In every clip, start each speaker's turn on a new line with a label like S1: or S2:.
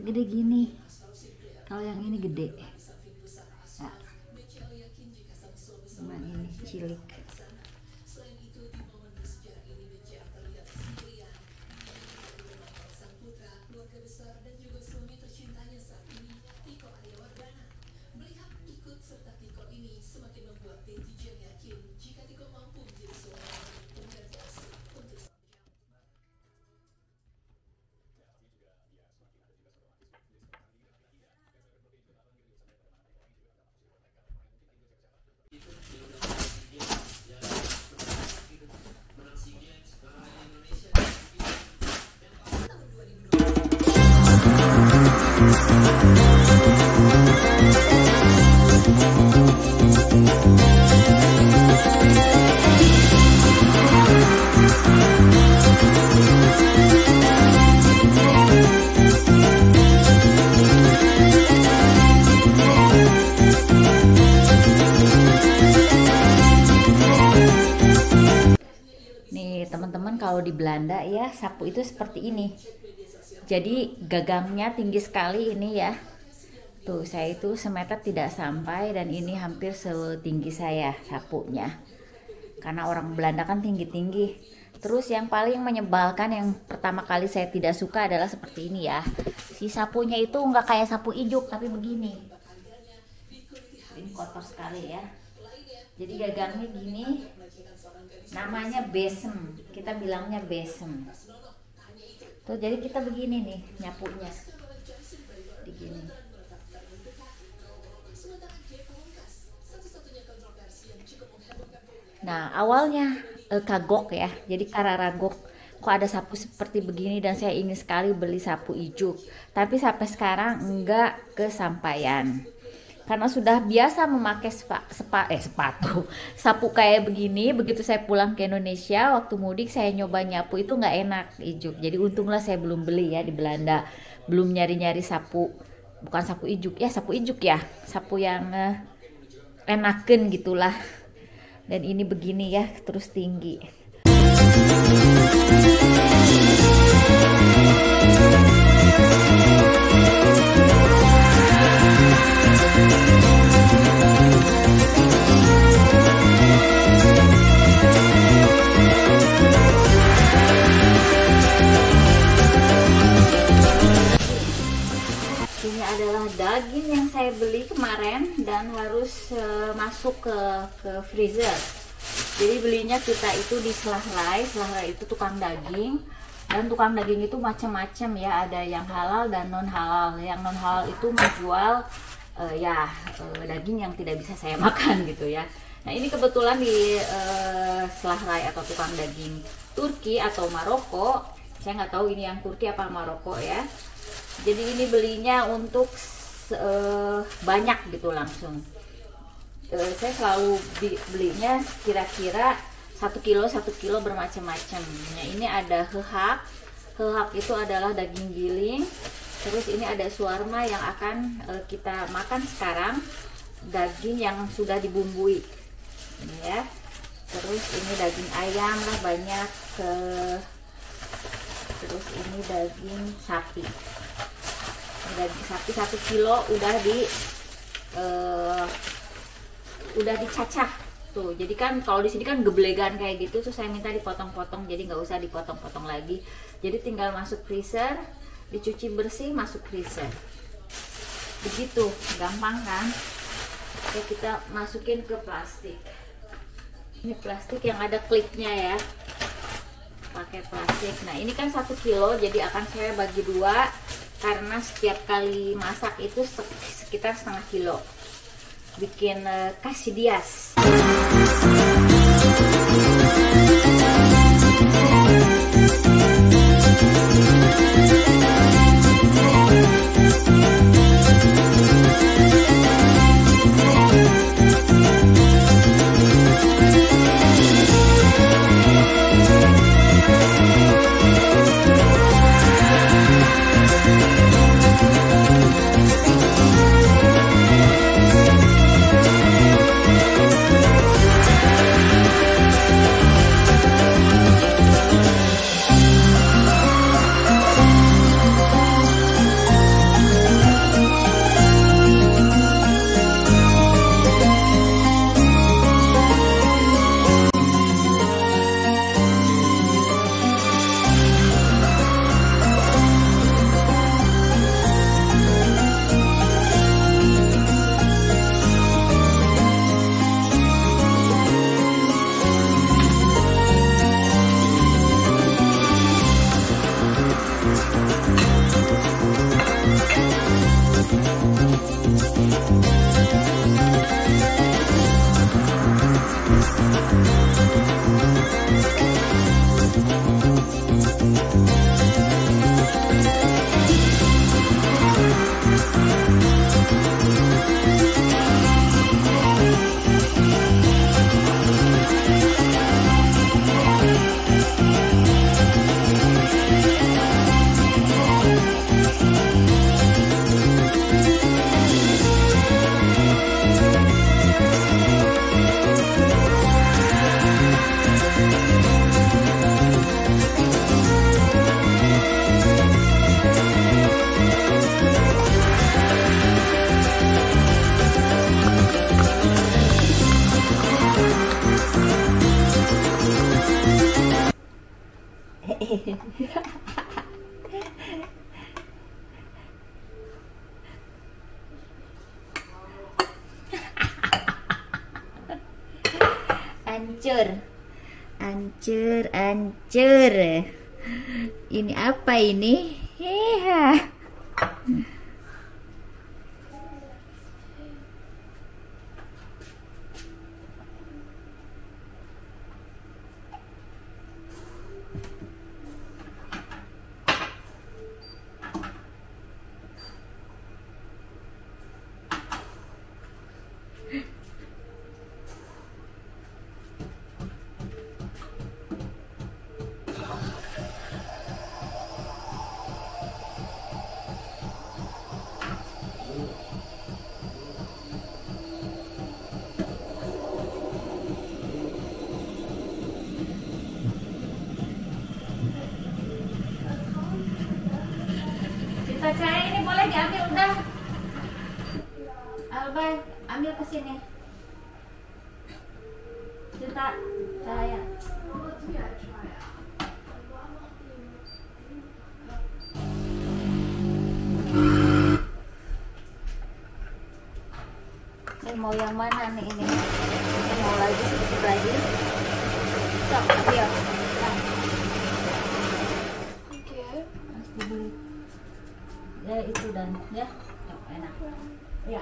S1: segede gini. Kalau yang ini gede. Nah, cuma ini cilik. Nih teman-teman, kalau di Belanda ya sapu itu seperti ini. Jadi gagangnya tinggi sekali ini ya. Tuh saya itu semeter tidak sampai, dan ini hampir setinggi saya sapunya. Karena orang Belanda kan tinggi-tinggi. Terus yang paling menyebalkan, yang pertama kali saya tidak suka adalah seperti ini ya. Si sapunya itu nggak kayak sapu ijuk, tapi begini. Ini kotor sekali ya. Jadi gagangnya gini. Namanya besem, kita bilangnya besem. Tuh jadi kita begini nih nyapunya, begini. Nah awalnya kagok ya, jadi kararagok, kok ada sapu seperti begini, dan saya ingin sekali beli sapu ijuk. Tapi sampai sekarang enggak kesampaian. Karena sudah biasa memakai sepatu sapu kayak begini. Begitu saya pulang ke Indonesia waktu mudik, saya nyoba nyapu itu nggak enak ijuk. Jadi untunglah saya belum beli ya di Belanda, belum nyari-nyari sapu, bukan sapu ijuk ya, sapu ijuk ya, sapu yang enaken gitulah. Dan ini begini ya, terus tinggi. Ini adalah daging yang saya beli kemarin dan harus masuk ke freezer. Jadi belinya kita itu di Slahrai. Slahrai itu tukang daging, dan tukang daging itu macam-macam ya, ada yang halal dan non halal. Yang non halal itu menjual daging yang tidak bisa saya makan gitu ya. Nah ini kebetulan di Slahrai atau tukang daging Turki atau Maroko. Saya nggak tahu ini yang Turki apa Maroko ya. Jadi ini belinya untuk banyak gitu langsung. Saya selalu belinya kira-kira 1 kilo bermacam-macam. Nah ini ada hehak. Hehak itu adalah daging giling. Terus ini ada shawarma yang akan kita makan sekarang, daging yang sudah dibumbui ini ya. Terus ini daging ayam lah banyak. Terus ini daging sapi. Daging sapi 1 kilo udah dicacah tuh. Jadi kan kalau di sini kan geblegan kayak gitu, tuh saya minta dipotong-potong, jadi nggak usah dipotong-potong lagi. Jadi tinggal masuk freezer, dicuci bersih, masuk freezer. Begitu, gampang kan? Ya kita masukin ke plastik. Ini plastik yang ada klipnya ya. Pakai plastik. Nah ini kan 1 kilo, jadi akan saya bagi 2. Karena setiap kali masak itu sekitar setengah kilo. Bikin quesadillas. Hancur, hancur, hancur. Ini apa ini? Heha. Cinta saya ini boleh diambil udah. Alba, ambil ke sini. Cinta saya. Ini mau yang mana nih ini? Ini mau lagi sedikit lagi. Sok, ambil.
S2: Oke.
S1: Harus dibeli. Ya itu dan ya, yuk, enak. Ya.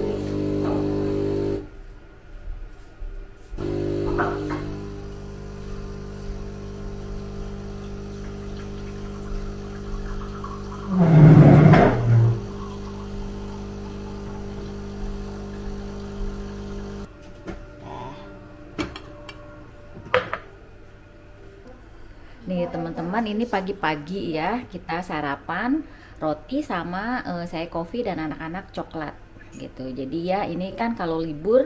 S1: Nih teman-teman, ini pagi-pagi ya kita sarapan roti sama saya kopi dan anak-anak coklat gitu. Jadi ya ini kan kalau libur